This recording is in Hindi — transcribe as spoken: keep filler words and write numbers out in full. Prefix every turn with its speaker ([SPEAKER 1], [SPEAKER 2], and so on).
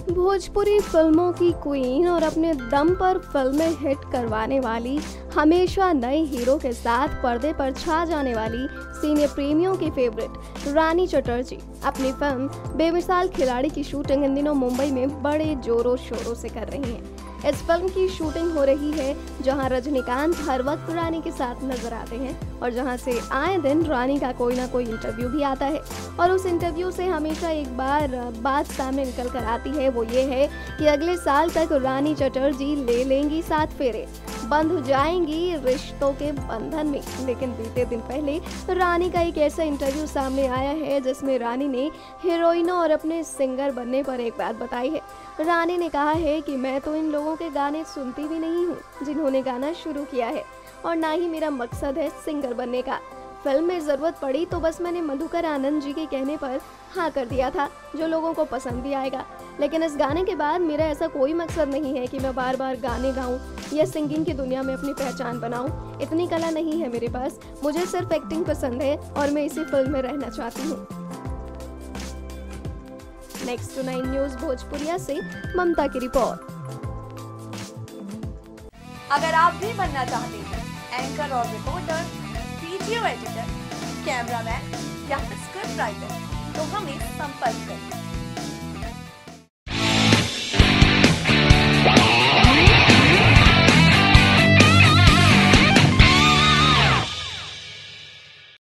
[SPEAKER 1] भोजपुरी फिल्मों की क्वीन और अपने दम पर फिल्में हिट करवाने वाली, हमेशा नए हीरो के साथ पर्दे पर छा जाने वाली सिने प्रेमियों की फेवरेट रानी चटर्जी अपनी फिल्म बेमिसाल खिलाड़ी की शूटिंग इन दिनों मुंबई में बड़े जोरों शोरों से कर रही हैं। इस फिल्म की शूटिंग हो रही है जहां रजनीकांत हर वक्त रानी के साथ नजर आते हैं और जहां से आए दिन रानी का कोई ना कोई इंटरव्यू भी आता है और उस इंटरव्यू से हमेशा एक बार बात सामने निकल कर आती है, वो ये है कि अगले साल तक रानी चटर्जी ले लेंगी सात फेरे, बंध जाएंगी रिश्तों के बंधन में। लेकिन बीते दिन पहले रानी का एक ऐसा इंटरव्यू सामने आया है जिसमें रानी ने हीरोइनों और अपने सिंगर बनने पर एक बात बताई है। रानी ने कहा है कि मैं तो इन लोगों के गाने सुनती भी नहीं हूँ जिन्होंने गाना शुरू किया है, और ना ही मेरा मकसद है सिंगर बनने का। फिल्म में ज़रूरत पड़ी तो बस मैंने मधुकर आनंद जी के कहने पर हाँ कर दिया था, जो लोगों को पसंद भी आएगा। लेकिन इस गाने के बाद मेरा ऐसा कोई मकसद नहीं है कि मैं बार बार गाने गाऊं या सिंगिंग की दुनिया में अपनी पहचान बनाऊं। इतनी कला नहीं है मेरे पास, मुझे सिर्फ एक्टिंग पसंद है और मैं इसी फिल्म में रहना चाहती हूँ। Next two nine news Bhojpuriya से ममता की रिपोर्ट।
[SPEAKER 2] अगर आप भी बनना चाहते हैं एंकर और रिपोर्टर, वीडियो एडिटर, कैमरामैन या फिर स्क्रिप्ट राइटर, तो हमें संपर्क करें।